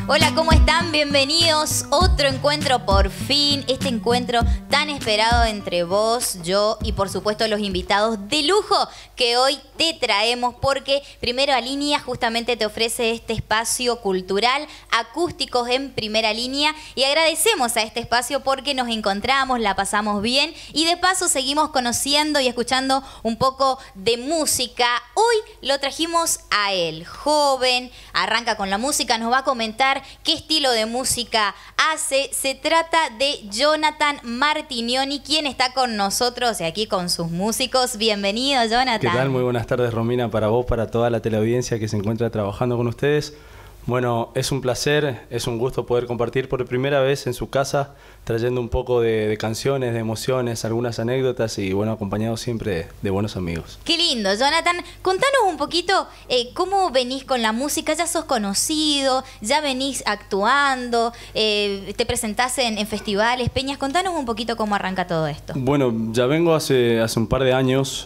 Hola, ¿cómo están? Bienvenidos. Otro encuentro por fin. Este encuentro tan esperado entre vos, yo y por supuesto los invitados de lujo que hoy te traemos, porque Primera Línea justamente te ofrece este espacio cultural, acústicos en primera línea, y agradecemos a este espacio porque nos encontramos, la pasamos bien y de paso seguimos conociendo y escuchando un poco de música. Hoy lo trajimos a él, joven, arranca con la música, nos va a comentar qué estilo de música hace. Se trata de Jonathan Martinioni, quien está con nosotros y aquí con sus músicos. Bienvenido, Jonathan. ¿Qué tal? Muy buenas tardes, Romina, para vos, para toda la teleaudiencia que se encuentra trabajando con ustedes. Bueno, es un placer, es un gusto poder compartir por primera vez en su casa, trayendo un poco de canciones, de emociones, algunas anécdotas y bueno, acompañado siempre de buenos amigos. Qué lindo, Jonathan. Contanos un poquito cómo venís con la música. Ya sos conocido, ya venís actuando, te presentás en festivales, peñas. Contanos un poquito cómo arranca todo esto. Bueno, ya vengo hace un par de años.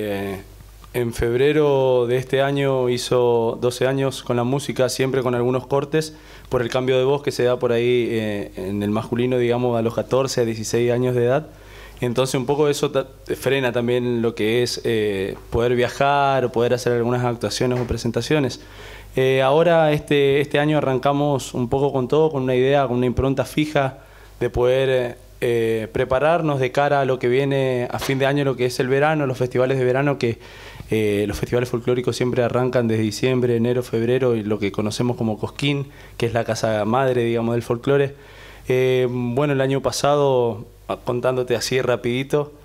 En febrero de este año hizo 12 años con la música, siempre con algunos cortes por el cambio de voz que se da por ahí en el masculino, digamos, a los 14, a 16 años de edad. Entonces un poco eso frena también lo que es poder viajar o poder hacer algunas actuaciones o presentaciones. Ahora este año arrancamos un poco con todo, con una idea, con una impronta fija de poder prepararnos de cara a lo que viene a fin de año, lo que es el verano, los festivales de verano, que los festivales folclóricos siempre arrancan desde diciembre, enero, febrero, y lo que conocemos como Cosquín, que es la casa madre, digamos, del folclore. Bueno, el año pasado, contándote así rapidito,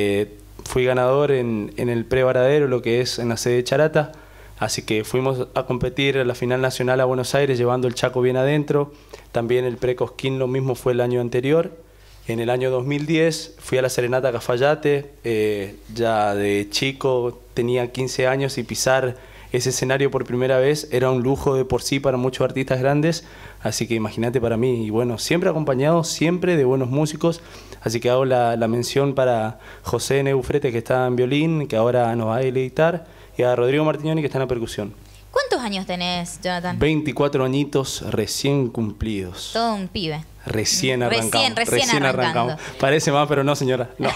fui ganador en el pre-Varadero, lo que es en la sede de Charata, así que fuimos a competir a la final nacional a Buenos Aires llevando el Chaco bien adentro. También el pre-Cosquín lo mismo fue el año anterior. En el año 2010 fui a la Serenata Cafayate, ya de chico tenía 15 años y pisar ese escenario por primera vez era un lujo de por sí para muchos artistas grandes, así que imagínate para mí. Y bueno, siempre acompañado, siempre de buenos músicos, así que hago la mención para José Neufrete, que está en violín, que ahora nos va a deleitar, y a Rodrigo Martinioni, que está en la percusión. ¿Cuántos años tenés, Jonathan? 24 añitos recién cumplidos. Todo un pibe. Recién arrancamos. Recién arrancando. Parece más, pero no, señora. No.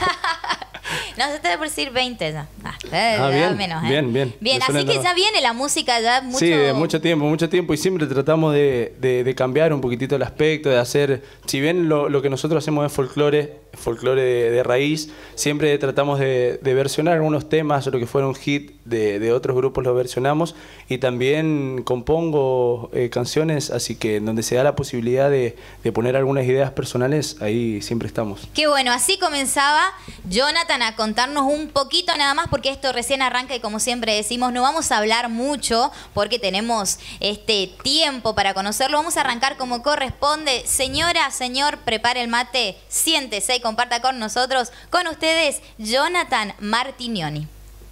No, se te debe por decir 20 ya. Bien, menos, bien. Bien, así que ya viene la música ya mucho... Sí, de mucho tiempo, y siempre tratamos de cambiar un poquitito el aspecto, de hacer, si bien lo que nosotros hacemos es folclore de raíz, siempre tratamos de versionar algunos temas, o lo que fueron hit de otros grupos los versionamos, y también compongo canciones, así que en donde se da la posibilidad de poner algunas ideas personales, ahí siempre estamos. Qué bueno, así comenzaba Jonathan a contarnos un poquito nada más, porque esto recién arranca y como siempre decimos, no vamos a hablar mucho porque tenemos tiempo para conocerlo. Vamos a arrancar como corresponde. Señora, señor, prepare el mate, siéntese y comparta con nosotros, con ustedes, Jonathan Martinioni.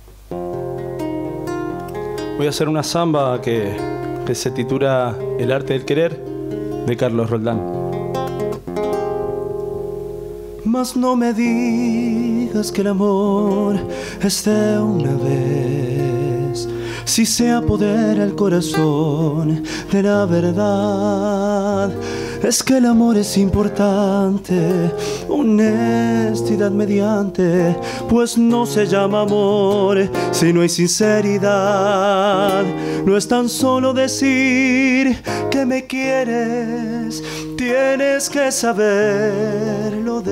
Voy a hacer una samba que se titula El arte del querer, de Carlos Roldán. Mas no me digas que el amor es de una vez, si se apodera el corazón de la verdad. Es que el amor es importante, honestidad mediante, pues no se llama amor si no hay sinceridad. No es tan solo decir que me quieres, tienes que saberlo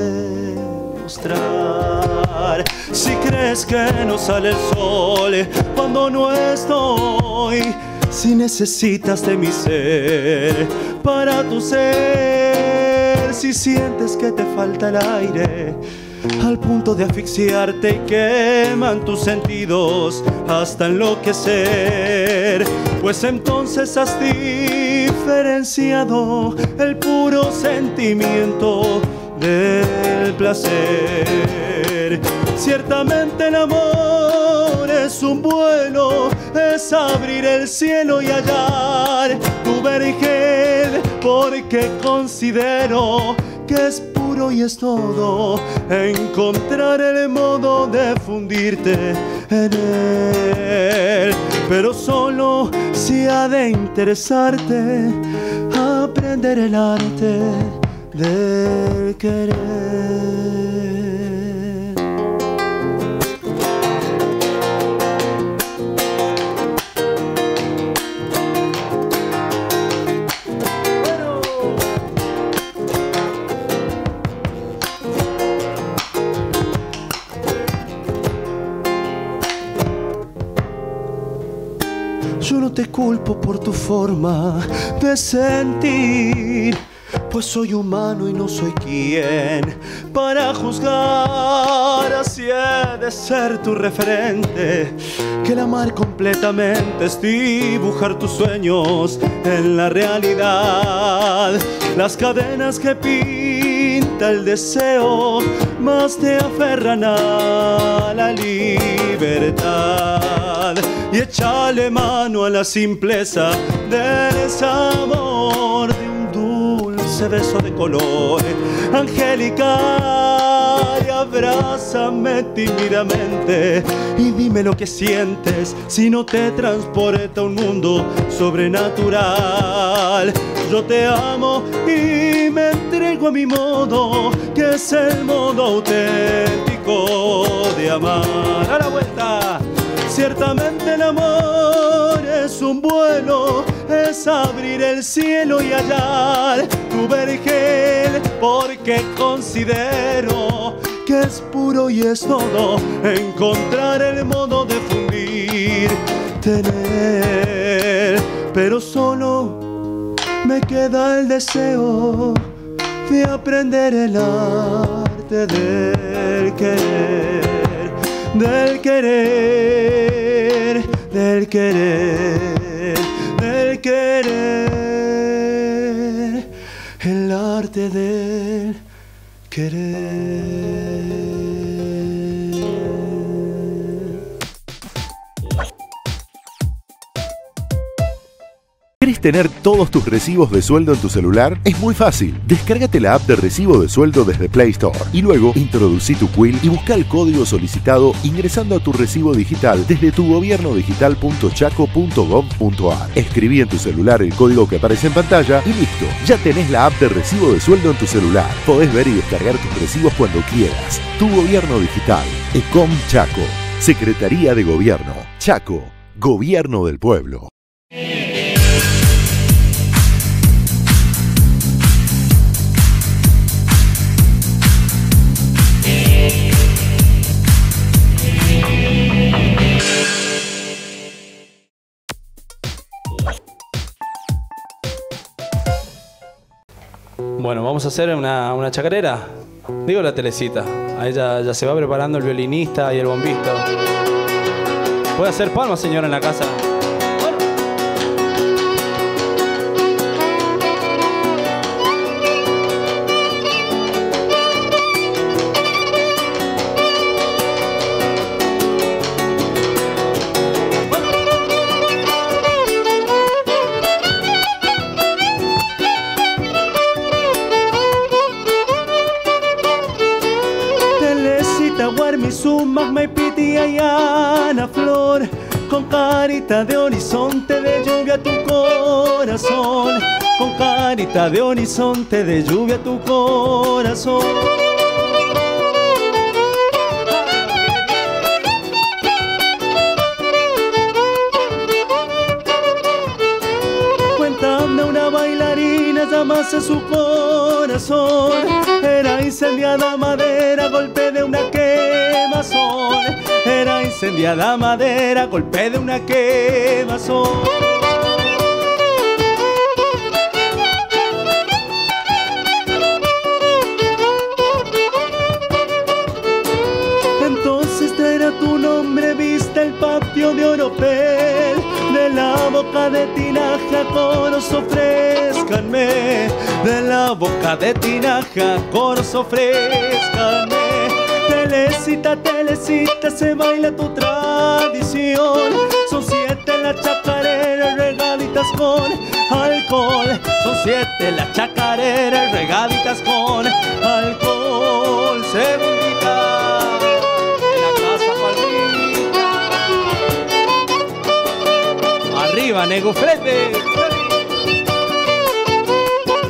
demostrar. Si crees que no sale el sol cuando no estoy, si necesitas de mi ser para tu ser, si sientes que te falta el aire al punto de asfixiarte y queman tus sentidos hasta enloquecer, pues entonces has diferenciado el puro sentimiento del placer. Ciertamente el amor es un vuelo, es abrir el cielo y hallar tu vergel, porque considero que es puro y es todo encontrar el modo de fundirte en él, pero solo si ha de interesarte, a aprender el arte del querer. Yo no te culpo por tu forma de sentir, pues soy humano y no soy quien para juzgar. Así he de ser tu referente, que el amar completamente es dibujar tus sueños en la realidad. Las cadenas que pinta el deseo más te aferran a la libertad. Y échale mano a la simpleza del sabor de un dulce beso de color angelical. Y abrázame tímidamente y dime lo que sientes si no te transporta a un mundo sobrenatural. Yo te amo y me entrego a mi modo, que es el modo auténtico de amar. A la vuelta. Ciertamente el amor es un vuelo, es abrir el cielo y hallar tu vergel, porque considero que es puro y es todo encontrar el modo de fundir, tener, pero solo me queda el deseo de aprender el arte del querer. Del querer, del querer, del querer, el arte del querer. ¿Querés tener todos tus recibos de sueldo en tu celular? Es muy fácil. Descárgate la app de recibo de sueldo desde Play Store y luego introducí tu quill y busca el código solicitado ingresando a tu recibo digital desde tugobiernodigital.chaco.gov.ar. Escribí en tu celular el código que aparece en pantalla y listo. Ya tenés la app de recibo de sueldo en tu celular. Podés ver y descargar tus recibos cuando quieras. Tu Gobierno Digital. Ecom Chaco. Secretaría de Gobierno. Chaco. Gobierno del Pueblo. Bueno, vamos a hacer una chacarera. Digo la Telecita. Ahí ya se va preparando el violinista y el bombista. ¿Puede hacer palmas, señora, en la casa? Ana Flor, con carita de horizonte de lluvia tu corazón, con carita de horizonte de lluvia tu corazón. Cuéntame una bailarina, llamase su corazón, era incendiada madera, golpe de una quemazón. Era incendiada madera, golpe de una quemazón. Entonces era tu nombre, viste el patio de oropel, de la boca de tinaja coros ofrézcanme, de la boca de tinaja coros ofrézcanme. Telecita, Telecita, se baila tu tradición. Son 7 las chacareras regaditas con alcohol. Son 7 las chacareras regaditas con alcohol. Segundita, en la casa Palmita. Arriba, Negufrete.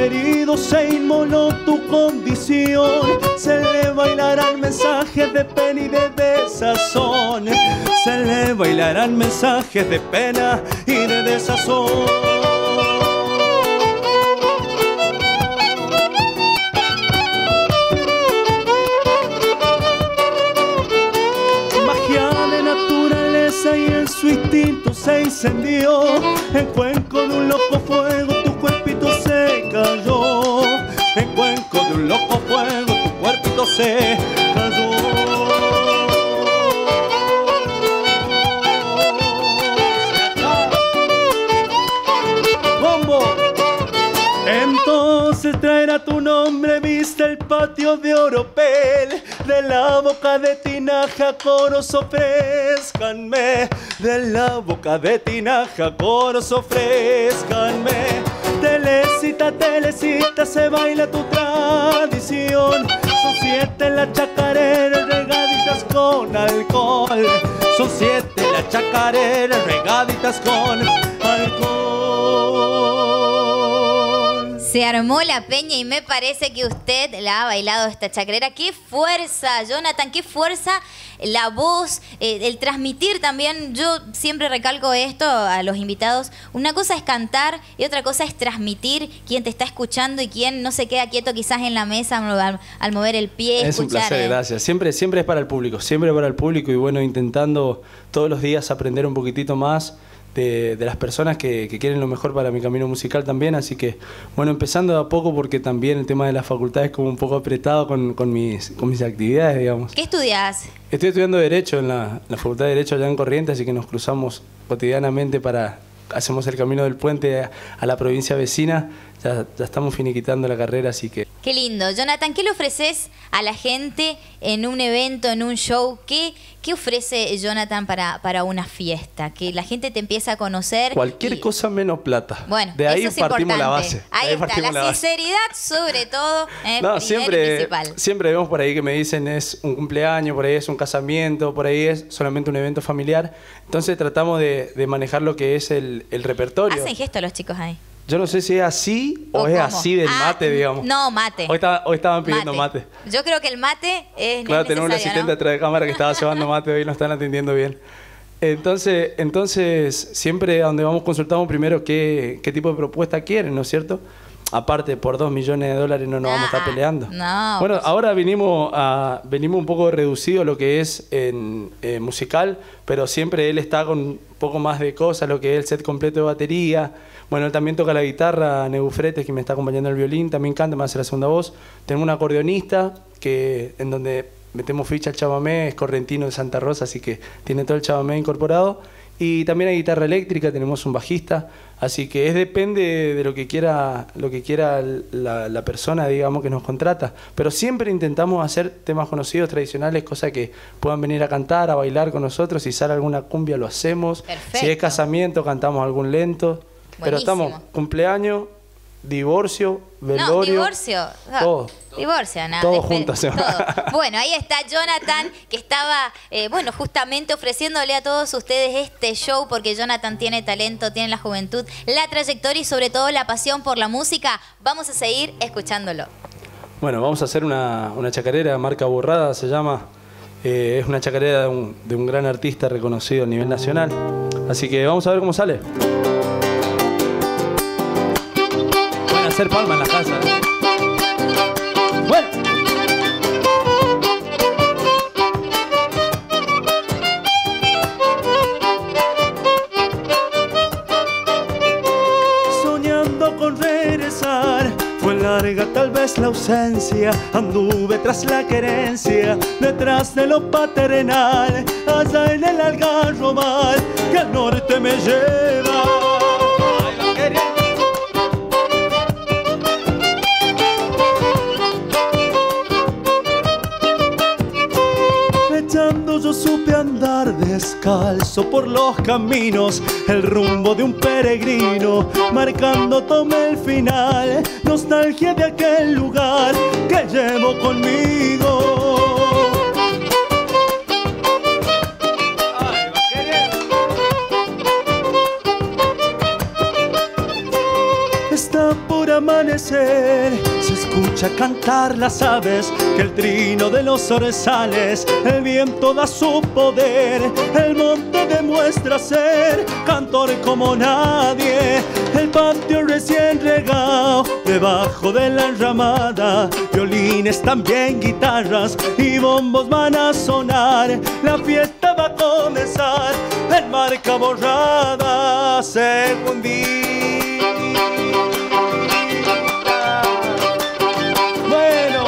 herido se inmoló tu condición. Se le bailarán mensajes de pena y de desazón. Se le bailarán mensajes de pena y de desazón. Y en su instinto se incendió. En cuenco de un loco fuego tu cuerpito se cayó. En cuenco de un loco fuego tu cuerpito se cayó. ¡Bombo! Entonces traerá tu nombre, viste el patio de oropel. De la boca de tinaja coros ofrezcanme. De la boca de tinaja coros ofrezcanme. Telecita, telecita, se baila tu tradición. Son 7 las chacareras regaditas con alcohol. Son 7 las chacareras regaditas con alcohol. Se armó la peña y me parece que usted la ha bailado esta chacarera. ¡Qué fuerza, Jonathan! ¡Qué fuerza! La voz, el transmitir también. Yo siempre recalco esto a los invitados. Una cosa es cantar y otra cosa es transmitir quién te está escuchando y quién no se queda quieto quizás en la mesa al mover el pie. Es un placer, gracias. Siempre es para el público, y bueno, intentando todos los días aprender un poquitito más de las personas que quieren lo mejor para mi camino musical también, así que bueno, empezando de a poco porque también el tema de la facultad es como un poco apretado con mis actividades, digamos. ¿Qué estudias? Estoy estudiando Derecho en la Facultad de Derecho allá en Corrientes, así que nos cruzamos cotidianamente hacemos el camino del puente a la provincia vecina. Ya estamos finiquitando la carrera, así que... Qué lindo. Jonathan, ¿qué le ofreces a la gente en un evento, en un show? ¿Qué ofrece Jonathan para una fiesta? Que la gente te empieza a conocer. Cualquier cosa menos plata. Bueno, de ahí eso es partimos importante. la base. Ahí está, la sinceridad sobre todo. No, siempre vemos por ahí que me dicen es un cumpleaños, por ahí es un casamiento, por ahí es solamente un evento familiar. Entonces tratamos de manejar lo que es el repertorio. Hacen gestos los chicos ahí. Yo no sé si es así o es así del mate, digamos. No, mate. Hoy estaban pidiendo mate. Yo creo que el mate es claro, tenemos un asistente atrás de cámara que estaba llevando mate, hoy nos están atendiendo bien. Entonces siempre a donde vamos consultamos primero qué tipo de propuesta quieren, ¿no es cierto? Aparte, por $2 millones no nos vamos a estar peleando. No, bueno, ahora venimos un poco reducido lo que es en musical, pero siempre él está con un poco más de cosas, lo que es el set completo de batería. Bueno, él también toca la guitarra, Neu Fretes, que me está acompañando el violín, también canta, me hace la segunda voz. Tenemos un acordeonista en donde metemos ficha al chamamé, es correntino de Santa Rosa, así que tiene todo el chamamé incorporado. Y también hay guitarra eléctrica, tenemos un bajista, así que depende de lo que quiera la persona, digamos, que nos contrata. Pero siempre intentamos hacer temas conocidos, tradicionales, cosas que puedan venir a cantar, a bailar con nosotros. Si sale alguna cumbia lo hacemos. Perfecto. Si es casamiento cantamos algún lento. Buenísimo. Pero estamos cumpleaños, divorcio, velorio. No, divorcio. Todo. Divorcio, nada. Todo juntos. Todo. Bueno, ahí está Jonathan, que estaba, justamente ofreciéndole a todos ustedes este show, porque Jonathan tiene talento, tiene la juventud, la trayectoria y sobre todo la pasión por la música. Vamos a seguir escuchándolo. Bueno, vamos a hacer una chacarera, marca Burrada se llama. Es una chacarera de un gran artista reconocido a nivel nacional. Así que vamos a ver cómo sale. Pueden hacer palmas en la casa. Bueno. Soñando con regresar, fue larga tal vez la ausencia. Anduve tras la querencia, detrás de lo paternal, allá en el Algarrobal, que al norte me lleva. Yo supe andar descalzo por los caminos, el rumbo de un peregrino, marcando tomé el final, nostalgia de aquel lugar que llevo conmigo. Está por de amanecer se escucha cantar las aves, que el trino de los zorzales, el viento da su poder, el monte demuestra ser cantor como nadie, el patio recién regado, debajo de la enramada, violines, también guitarras y bombos van a sonar, la fiesta va a comenzar en Marca Borrada, según día. Bueno,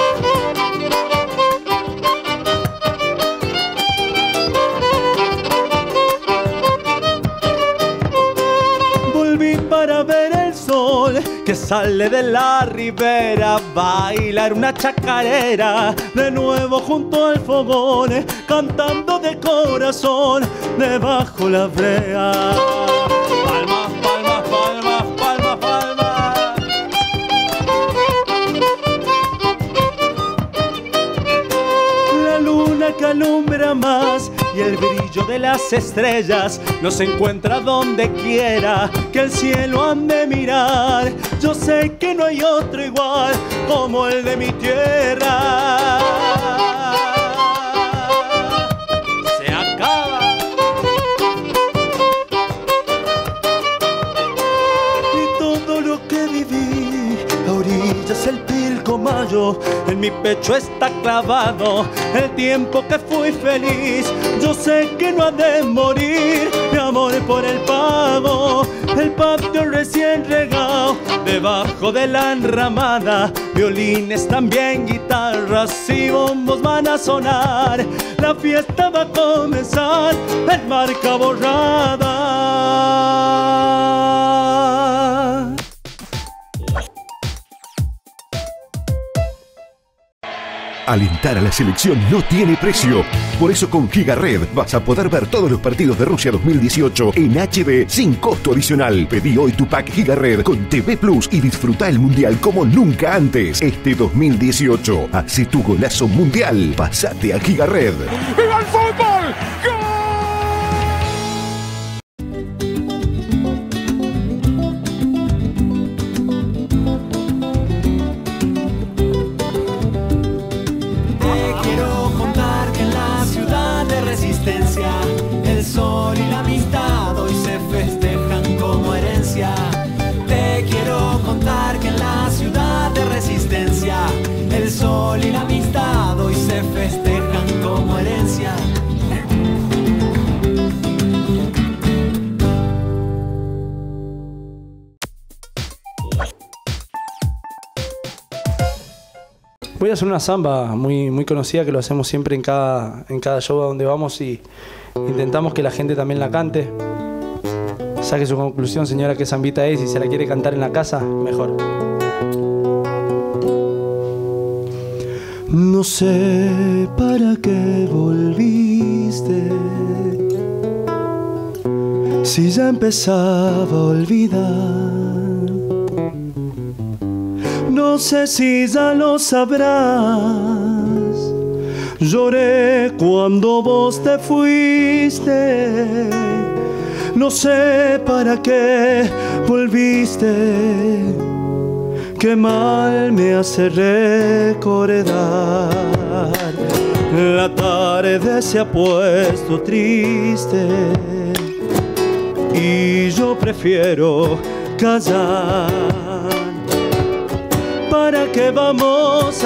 volví para ver el sol que sale de la ribera, bailar una chacarera de nuevo junto al fogón, cantando de corazón debajo la brea. Palmas, palmas, palmas, palmas, palmas. La luna que alumbra más y el brillo de las estrellas nos encuentra donde quiera que el cielo han de mirar. Yo sé que no hay otro igual como el de mi tierra. Se acaba. Y todo lo que viví a orillas el Pilcomayo, en mi pecho está clavado el tiempo que fui feliz. Yo sé que no ha de morir mi amor por el pago, el patio recién regado, debajo de la enramada, violines, también guitarras y bombos van a sonar, la fiesta va a comenzar en Marca Borrada. Alentar a la selección no tiene precio. Por eso con Gigared vas a poder ver todos los partidos de Rusia 2018 en HD sin costo adicional. Pedí hoy tu pack Gigared con TV Plus y disfruta el Mundial como nunca antes. Este 2018, hace tu golazo mundial. Pásate a Gigared. ¡Viva el fútbol! ¡Gol! El sol y la amistad hoy se festejan como herencia. Te quiero contar que en la ciudad de Resistencia el sol y la amistad hoy se festejan como herencia. Voy a hacer una samba muy conocida que lo hacemos siempre en cada show a donde vamos y intentamos que la gente también la cante. Saque su conclusión, señora, qué zambita es, y si se la quiere cantar en la casa, mejor. No sé para qué volviste, si ya empezaba a olvidar. No sé si ya lo sabrás. Lloré cuando vos te fuiste. No sé para qué volviste. Qué mal me hace recordar. La tarde se ha puesto triste y yo prefiero callar. ¿Para qué vamos a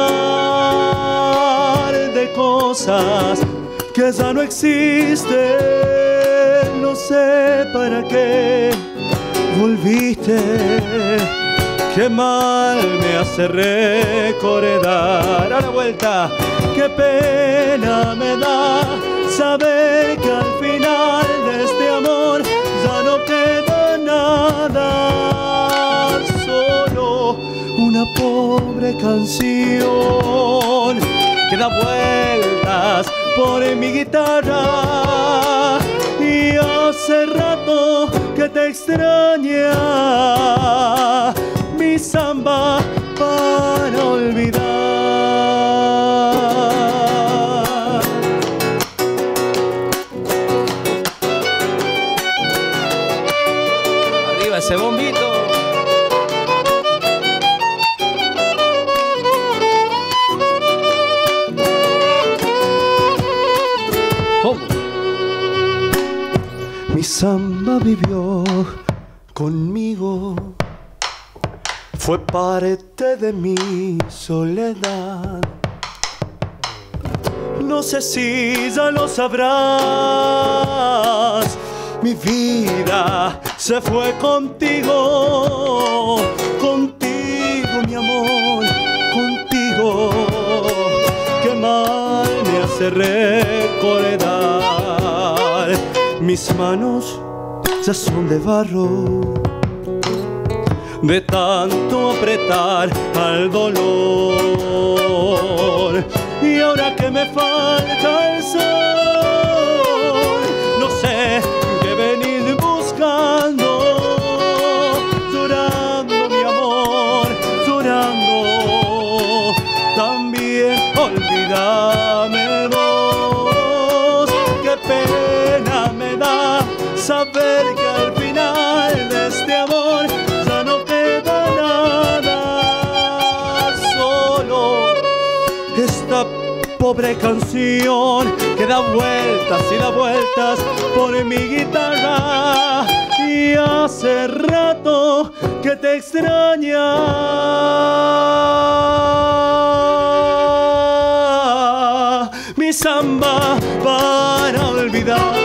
hablar de cosas que ya no existen? No sé para qué volviste. Qué mal me hace recordar. A la vuelta, qué pena me da saber que al final de este amor ya no queda nada. Solo una pobre canción que da vueltas por mi guitarra, y hace rato que te extraña mi samba para olvidar. Arriba ese bombito. samba vivió conmigo, fue parte de mi soledad. No sé si ya lo sabrás, mi vida se fue contigo, contigo mi amor, contigo. Qué mal me hace recordar, mis manos ya son de barro, de tanto apretar al dolor. Y ahora que me falta el sol, no sé qué venir buscando, llorando mi amor, llorando. También olvídame vos, qué pena me da saber que al final de este amor ya no queda nada, solo esta pobre canción que da vueltas y da vueltas por mi guitarra. Y hace rato que te extraña, mi samba para olvidar.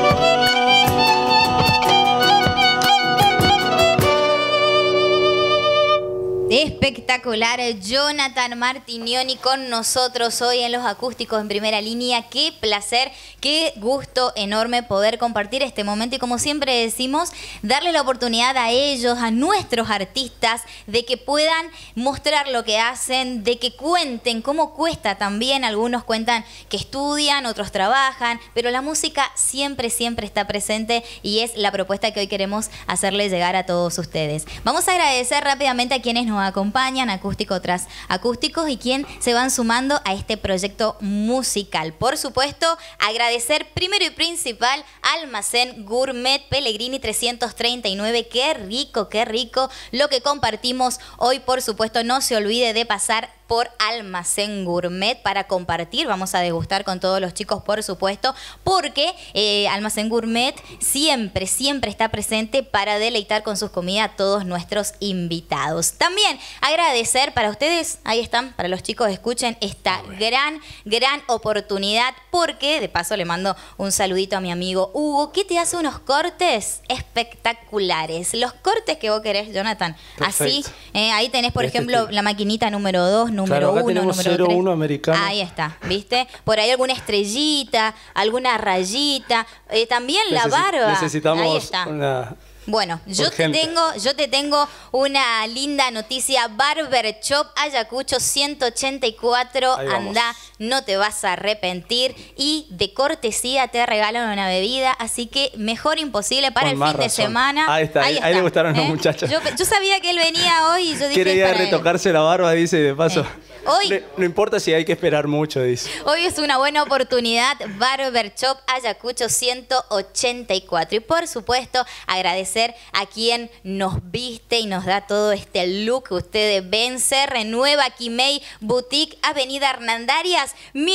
Espectacular, Jonathan Martignoni con nosotros hoy en Los Acústicos en Primera Línea. Qué placer, qué gusto enorme poder compartir este momento y, como siempre decimos, darle la oportunidad a ellos, a nuestros artistas, de que puedan mostrar lo que hacen, de que cuenten cómo cuesta también. Algunos cuentan que estudian, otros trabajan, pero la música siempre, siempre está presente y es la propuesta que hoy queremos hacerle llegar a todos ustedes. Vamos a agradecer rápidamente a quienes nos acompañan, acústico tras acústicos, y quien se van sumando a este proyecto musical. Por supuesto, agradecer primero y principal Almacén Gourmet Pellegrini 339. Qué rico lo que compartimos hoy. Por supuesto, no se olvide de pasar por Almacén Gourmet para compartir. Vamos a degustar con todos los chicos, por supuesto, porque Almacén Gourmet siempre, siempre está presente para deleitar con sus comidas a todos nuestros invitados. También agradecer para ustedes, ahí están, para los chicos, escuchen esta gran oportunidad, porque de paso le mando un saludito a mi amigo Hugo, que te hace unos cortes espectaculares. Los cortes que vos querés, Jonathan. Perfecto. Así, ahí tenés, por ejemplo, la maquinita número 2, número 1, número 3. 01 americano. Ahí está, ¿viste? Por ahí alguna estrellita, alguna rayita, también la barba. Necesitamos ahí está. una... Bueno, yo te tengo una linda noticia. Barber Shop Ayacucho 184. Andá, no te vas a arrepentir. Y de cortesía te regalan una bebida. Así que mejor imposible para el fin de semana. Ahí está. Ahí le gustaron los muchachos. Yo sabía que él venía hoy y yo dije... Quiere ir a retocarse la barba, dice, y de paso... Hoy, no importa si hay que esperar mucho, dice. Hoy es una buena oportunidad. Barber Shop Ayacucho 184. Y por supuesto, agradecer a quien nos viste y nos da todo este look que ustedes ven. Se renueva Quimei Boutique, Avenida Hernandarias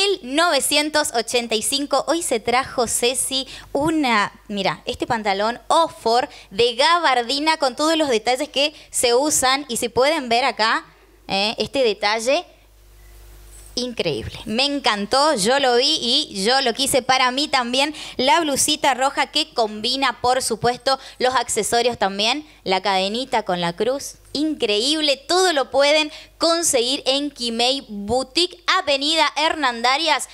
1985. Hoy se trajo Ceci mira, este pantalón Oxford de gabardina con todos los detalles que se usan. Y si pueden ver acá, este detalle increíble. Me encantó, yo lo vi y yo lo quise para mí también. La blusita roja que combina, por supuesto, los accesorios también. La cadenita con la cruz. Increíble, todo lo pueden conseguir en Quimei Boutique, Avenida Hernandarias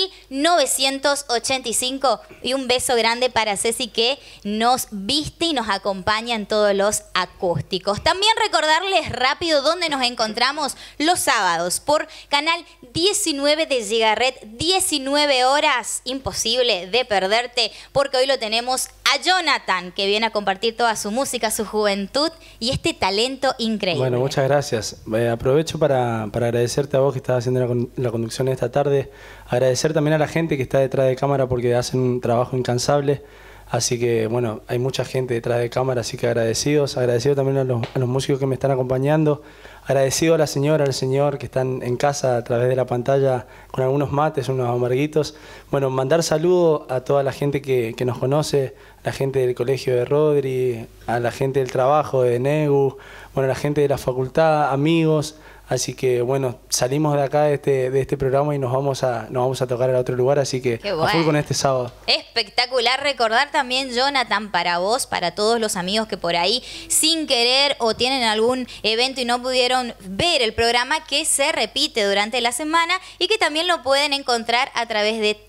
1985. Y un beso grande para Ceci, que nos viste y nos acompaña en todos los acústicos. También recordarles rápido dónde nos encontramos los sábados por canal 19 de Gigaret, 19 horas, imposible de perderte, porque hoy lo tenemos a Jonathan, que viene a compartir toda su música, su juventud y este talento increíble. Bueno, muchas gracias. Aprovecho para agradecerte a vos que estás haciendo la conducción de esta tarde. Agradecer también a la gente que está detrás de cámara, porque hacen un trabajo incansable. Así que bueno, hay mucha gente detrás de cámara, así que agradecido también a los músicos que me están acompañando, agradecido a la señora, al señor que están en casa a través de la pantalla con algunos mates, unos amarguitos. Bueno, mandar saludos a toda la gente que nos conoce, a la gente del colegio de Rodri, a la gente del trabajo de Negu, bueno, a la gente de la facultad, amigos. Así que bueno, salimos de acá de este programa y nos vamos a tocar al otro lugar, así que Qué bueno. a full con este sábado. Espectacular. Recordar también, Jonathan, para vos, para todos los amigos que por ahí sin querer o tienen algún evento y no pudieron ver el programa, que se repite durante la semana y que también lo pueden encontrar a través de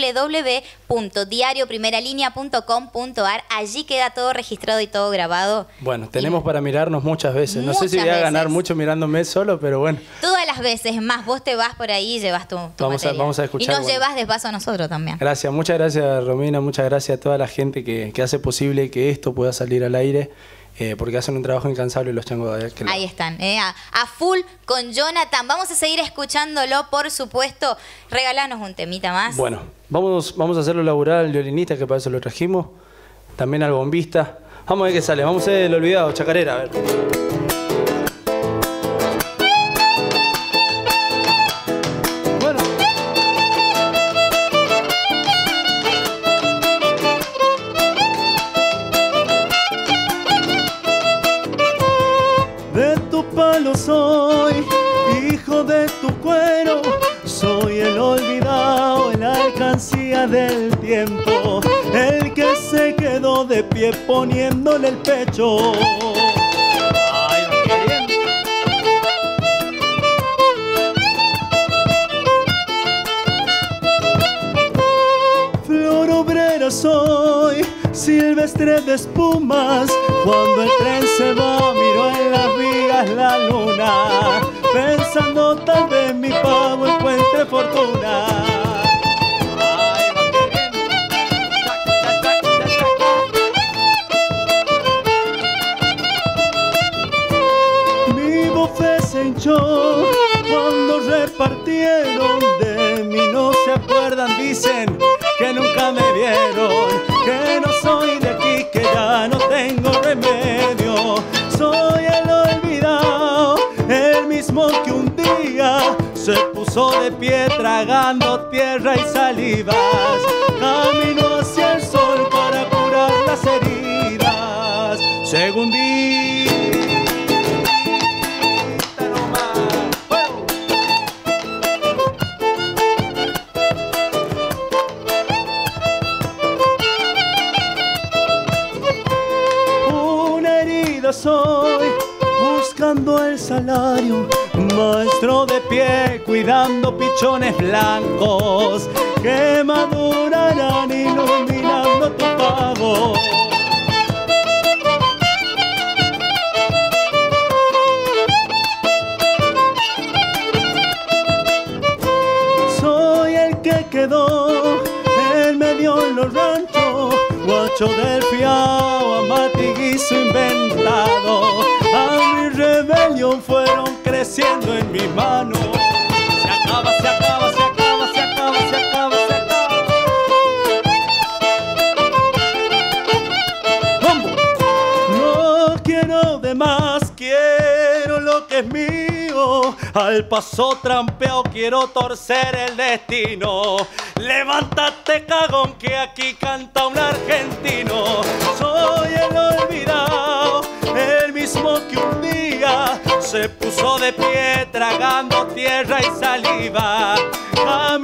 www.diarioprimeralínea.com.ar. Allí queda todo registrado y todo grabado. Bueno, tenemos para mirarnos muchas veces. No sé si Muchas voy a ganar veces. mucho mirándome solo, pero bueno. Todas las veces, más vos te vas por ahí y llevas tu material. Vamos a escuchar, y nos bueno. llevas de paso a nosotros también. Gracias, muchas gracias Romina, muchas gracias a toda la gente que hace posible que esto pueda salir al aire, porque hacen un trabajo incansable los changos de aquel lado. Ahí están, a full con Jonathan. Vamos a seguir escuchándolo, por supuesto. Regalanos un temita más. Bueno, vamos a hacerlo laburar al violinista, que para eso lo trajimos, también al bombista. Vamos a ver qué sale, vamos a hacer el olvidado, chacarera, a ver. Bueno. De tu palo soy, hijo de tu cuero, soy el olvidado, el alcancía del tiempo, el que se quedó de pie poniéndole el pecho. Ay, va queriendo. Flor obrera soy, silvestre de espumas, cuando el tren se va miro en las vías la luna, pensando tal vez mi pago encuentre fortuna. Ay, va queriendo. Chac, chac, chac, chac. Mi bofe se hinchó cuando repartieron, de mí no se acuerdan, dicen que nunca me vieron, que no soy de aquí, que ya no tengo remedio. Soy el olvidado, el mismo que un día se puso de pie tragando tierra y salivas. Camino hacia el sol para curar las heridas. Según soy, buscando el salario, maestro de pie, cuidando pichones blancos que madurarán iluminando tu pago. Soy el que quedó en medio de los ranchos, guacho del fiao, amatiguizo inventado. A mi rebelión fueron creciendo en mi mano. Se acaba, se acaba, se acaba, se acaba, se acaba, se acaba. ¡Vamos! No quiero de más, quiero lo que es mío. Al paso trampeado quiero torcer el destino. Levántate, cagón, que aquí canta un argentino. Soy el olvidado, el mismo que un día se puso de pie tragando tierra y saliva.